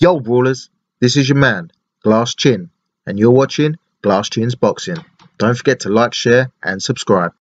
Yo brawlers, this is your man, Glass Chin, and you're watching Glass Chin's Boxing. Don't forget to like, share and subscribe.